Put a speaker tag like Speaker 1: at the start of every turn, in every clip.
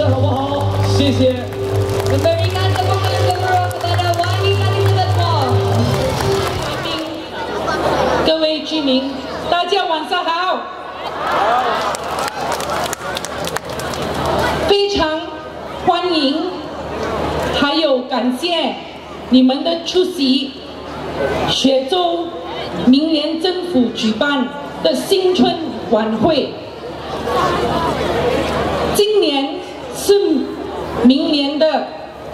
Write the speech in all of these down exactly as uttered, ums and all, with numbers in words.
Speaker 1: 事，好不好？谢谢。
Speaker 2: Memberikan tepukan gemuruh kepada Wali Kali Ketua.
Speaker 3: 各位居民，大家晚上好。非常欢迎，还有感谢你们的出席。雪州明年政府举办的新春晚会，今年是明年的。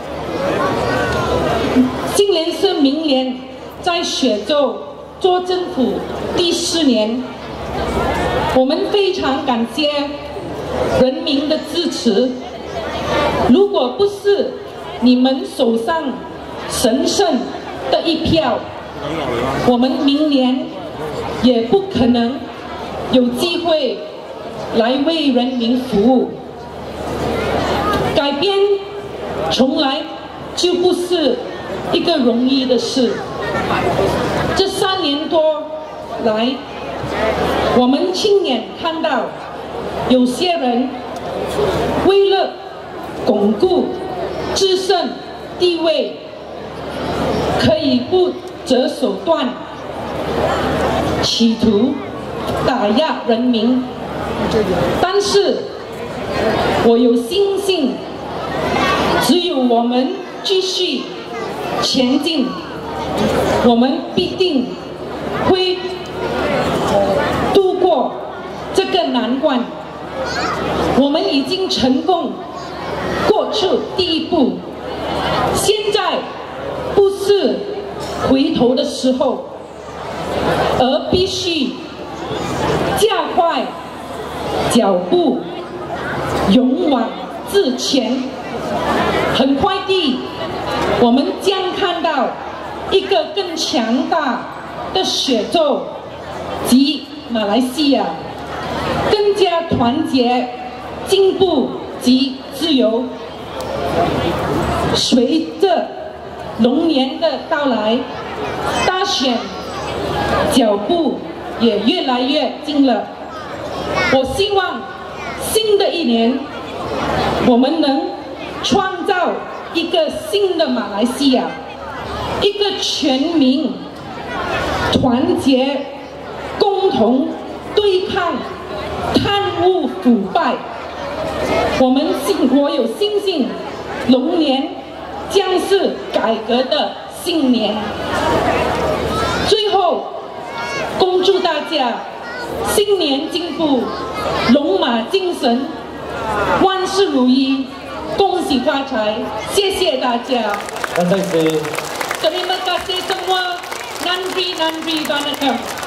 Speaker 3: 今年是明年在雪州做政府第四年，我们非常感谢人民的支持。如果不是你们手上神圣的一票，我们明年也不可能有机会来为人民服务。改变从来就不是 一个容易的事。这三年多来，我们亲眼看到，有些人为了巩固自身地位，可以不择手段，企图打压人民。但是，我有信心，只有我们继续 前进，我们必定会度过这个难关。我们已经成功过出第一步，现在不是回头的时候，而必须加快脚步，勇往直前。很快地， 我们将看到一个更强大的雪州及马来西亚，更加团结、进步及自由。随着龙年的到来，大选脚步也越来越近了。我希望新的一年，我们能创造 一个新的马来西亚，一个全民团结、共同对抗贪污腐败。我们信，我有信心，龙年将是改革的新年。最后，恭祝大家新年进步，龙马精神，万事如意。 恭喜发财，谢谢大家。
Speaker 1: Terima kasih.
Speaker 3: Terima kasih semua. Nandri, Nandri, Vanakkam.